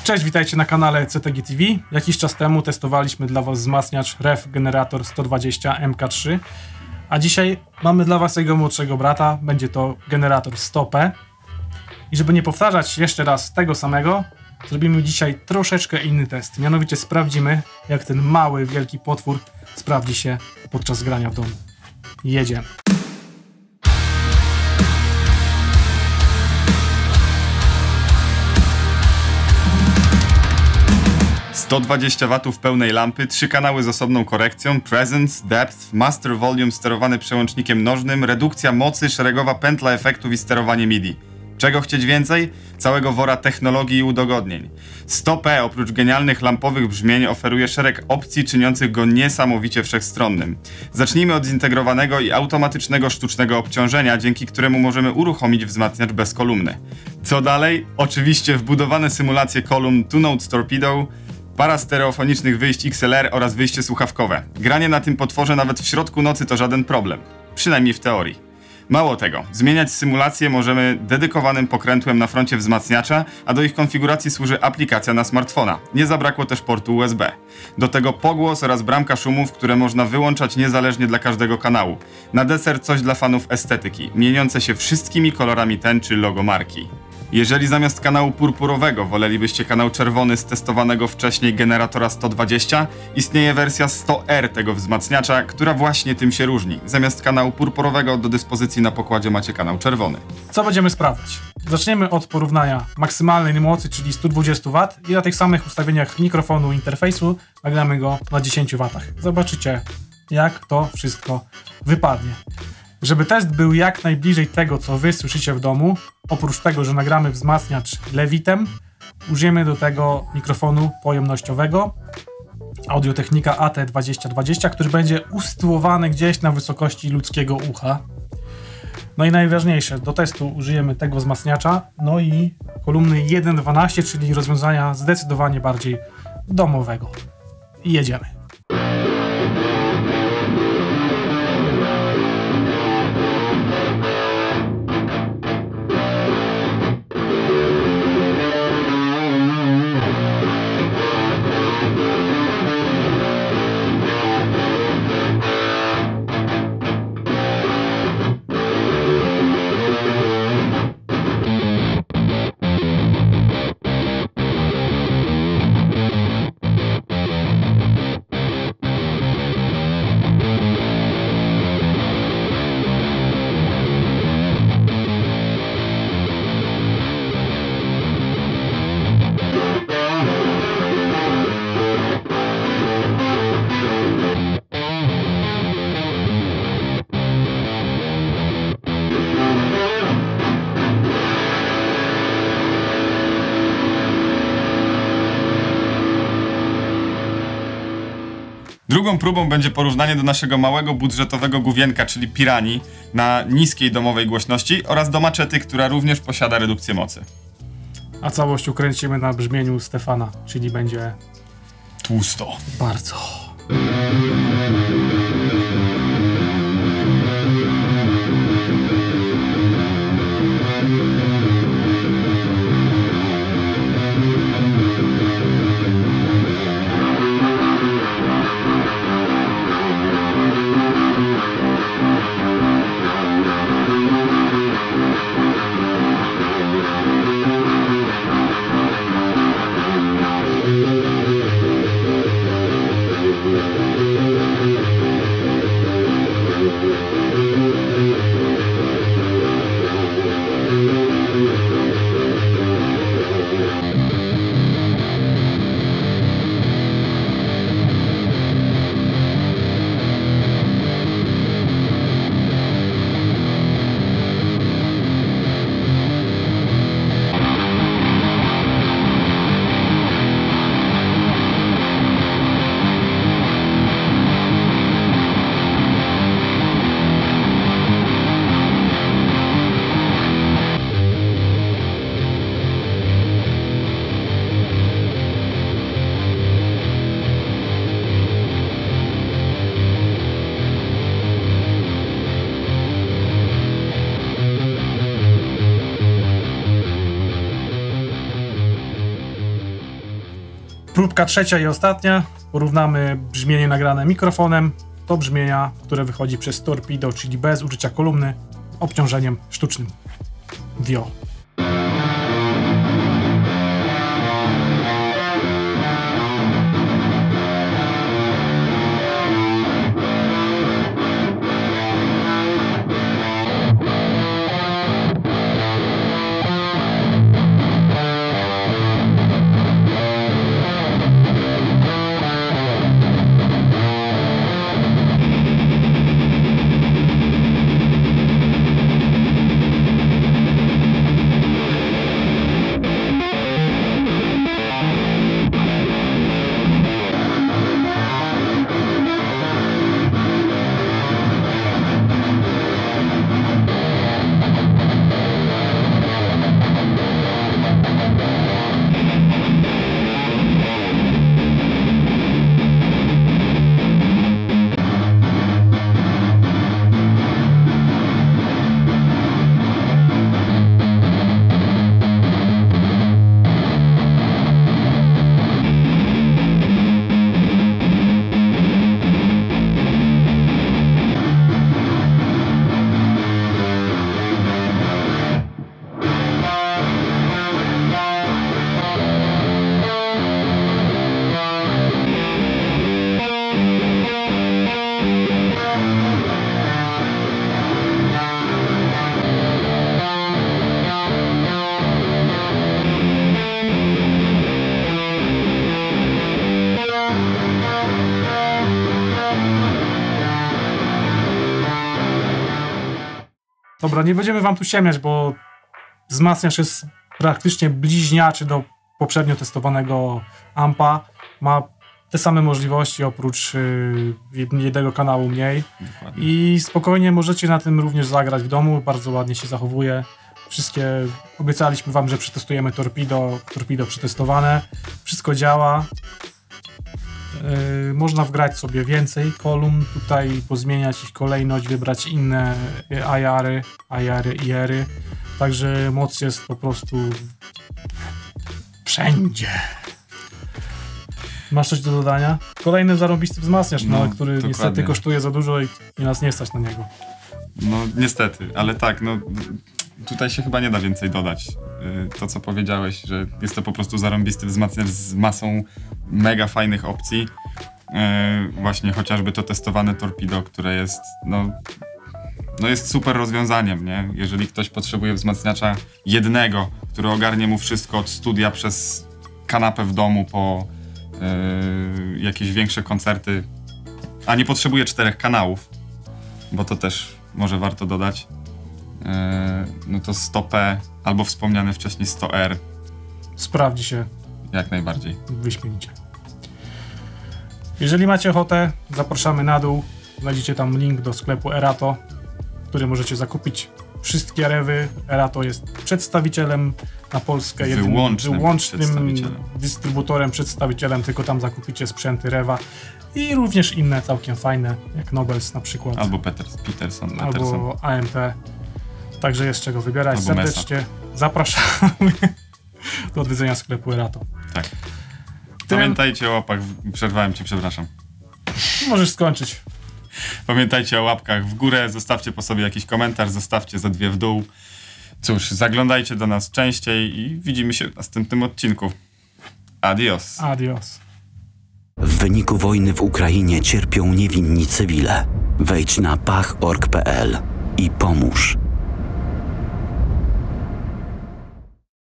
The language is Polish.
Cześć, witajcie na kanale CTG TV. Jakiś czas temu testowaliśmy dla Was wzmacniacz REF Generator 120 MK3, a dzisiaj mamy dla Was jego młodszego brata, będzie to generator 100P. I żeby nie powtarzać jeszcze raz tego samego, zrobimy dzisiaj troszeczkę inny test. Mianowicie sprawdzimy, jak ten mały, wielki potwór sprawdzi się podczas grania w domu. Jedziemy. To 20 W pełnej lampy, 3 kanały z osobną korekcją, Presence, Depth, Master Volume sterowany przełącznikiem nożnym, redukcja mocy, szeregowa pętla efektów i sterowanie MIDI. Czego chcieć więcej? Całego wora technologii i udogodnień. 100P oprócz genialnych lampowych brzmień oferuje szereg opcji czyniących go niesamowicie wszechstronnym. Zacznijmy od zintegrowanego i automatycznego sztucznego obciążenia, dzięki któremu możemy uruchomić wzmacniacz bez kolumny. Co dalej? Oczywiście wbudowane symulacje kolumn Two Note Torpedo, para stereofonicznych wyjść XLR oraz wyjście słuchawkowe. Granie na tym potworze nawet w środku nocy to żaden problem. Przynajmniej w teorii. Mało tego, zmieniać symulacje możemy dedykowanym pokrętłem na froncie wzmacniacza, a do ich konfiguracji służy aplikacja na smartfona. Nie zabrakło też portu USB. Do tego pogłos oraz bramka szumów, które można wyłączać niezależnie dla każdego kanału. Na deser coś dla fanów estetyki, mieniące się wszystkimi kolorami tęczy logo marki. Jeżeli zamiast kanału purpurowego wolelibyście kanał czerwony z testowanego wcześniej generatora 120, istnieje wersja 100R tego wzmacniacza, która właśnie tym się różni. Zamiast kanału purpurowego do dyspozycji na pokładzie macie kanał czerwony. Co będziemy sprawdzać? Zaczniemy od porównania maksymalnej mocy, czyli 120 W i na tych samych ustawieniach mikrofonu i interfejsu nagramy go na 10 W. Zobaczycie, jak to wszystko wypadnie. Żeby test był jak najbliżej tego, co Wy słyszycie w domu, oprócz tego, że nagramy wzmacniacz lewitem, użyjemy do tego mikrofonu pojemnościowego Audio-Technica AT2020, który będzie usytuowany gdzieś na wysokości ludzkiego ucha. No i najważniejsze, do testu użyjemy tego wzmacniacza, no i kolumny 1.12, czyli rozwiązania zdecydowanie bardziej domowego. I jedziemy. Drugą próbą będzie porównanie do naszego małego budżetowego główienka, czyli Pirani, na niskiej domowej głośności oraz do maczety, która również posiada redukcję mocy. A całość ukręcimy na brzmieniu Stefana, czyli będzie tłusto. Bardzo. Próbka trzecia i ostatnia. Porównamy brzmienie nagrane mikrofonem do brzmienia, które wychodzi przez Torpedo, czyli bez użycia kolumny, obciążeniem sztucznym. Wio. Dobra, nie będziemy wam tu ciemniać, bo wzmacniacz jest praktycznie bliźniaczy do poprzednio testowanego ampa. Ma te same możliwości oprócz jednego kanału mniej. Dokładnie. I spokojnie możecie na tym również zagrać w domu. Bardzo ładnie się zachowuje. Wszystkie, obiecaliśmy wam, że przetestujemy Torpedo przetestowane. Wszystko działa. Można wgrać sobie więcej kolumn, tutaj pozmieniać ich kolejność, wybrać inne IR-y. Także moc jest po prostu wszędzie. Masz coś do dodania? Kolejny zarąbisty wzmacniacz, który dokładnie. niestety kosztuje za dużo i nas nie stać na niego. No niestety, ale tak, no tutaj się chyba nie da więcej dodać. To co powiedziałeś, że jest to po prostu zarąbisty wzmacniacz z masą mega fajnych opcji. Właśnie chociażby to testowane Torpedo, które jest jest super rozwiązaniem, nie? Jeżeli ktoś potrzebuje wzmacniacza jednego, który ogarnie mu wszystko od studia przez kanapę w domu po jakieś większe koncerty, a nie potrzebuje 4 kanałów, bo to też może warto dodać, no to 100p albo wspomniane wcześniej 100R Sprawdzi się jak najbardziej. wyśmienicie. Jeżeli macie ochotę, zapraszamy na dół. Znajdziecie tam link do sklepu Erato, który możecie zakupić wszystkie rewy. Erato jest przedstawicielem na Polskę, wyłącznym dystrybutorem, przedstawicielem, tylko tam zakupicie sprzęty rewa i również inne całkiem fajne, jak Nobels na przykład. Albo Peterson. Albo AMT. Także jest czego wybierać. Albo serdecznie Mesa. Zapraszamy do odwiedzenia sklepu Erato. Tak. Pamiętajcie o łapach, przerwałem ci, przepraszam. Możesz skończyć. Pamiętajcie o łapkach w górę, zostawcie po sobie jakiś komentarz, zostawcie za 2 w dół. Cóż, zaglądajcie do nas częściej i widzimy się w następnym odcinku. Adios. Adios. W wyniku wojny w Ukrainie cierpią niewinni cywile. Wejdź na pach.org.pl i pomóż.